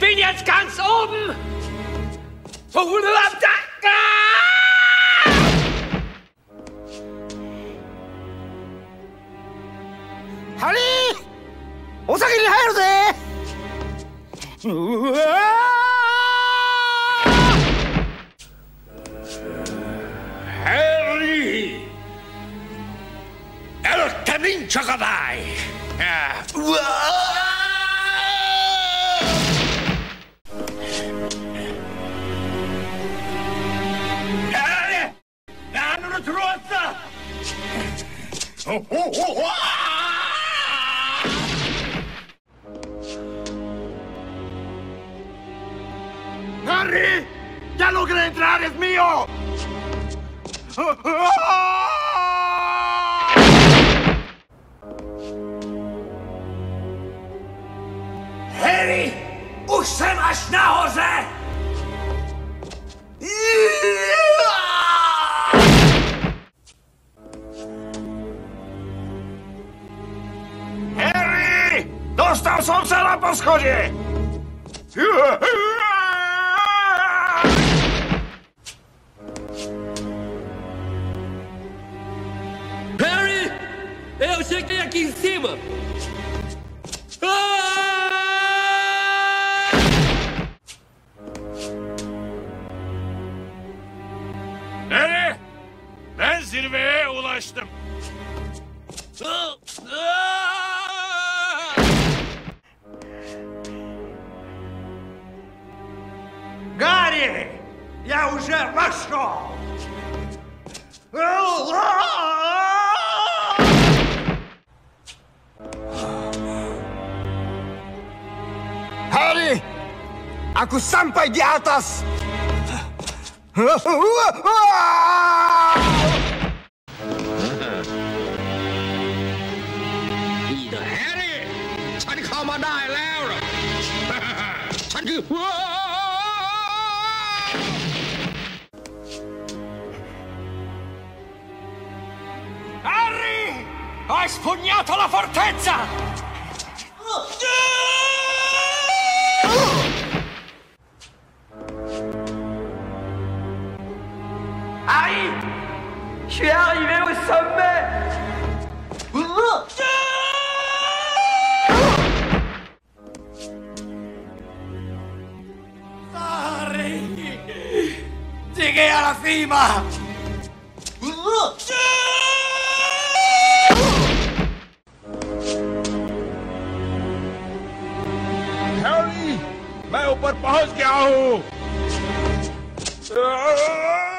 bin jetzt ganz oben! Harry! お先に入るぜ! Harry! El camino Chocodai! Harry! Hanno una trozza! ¡Harry! ¡Ya logré entrar! ¡Es mío! Harry! Už jsem až nahoře! Harry! Dostal som sa na poschodie! Harry! Eu cheguei aqui em cima! Harry! Ben zirveye ulaştım. Гарри! Я уже вошел! Harry! Aku sampai di atas! Harry! ฉันเข้ามาได้แล้วเหรอ ฉันคือ Harry! Hai spugnato la fortezza! Harry! Je suis arrivé au sommet! Harry! Llegué a la cima! Harry! मैं ऊपर पहुंच गया हूँ!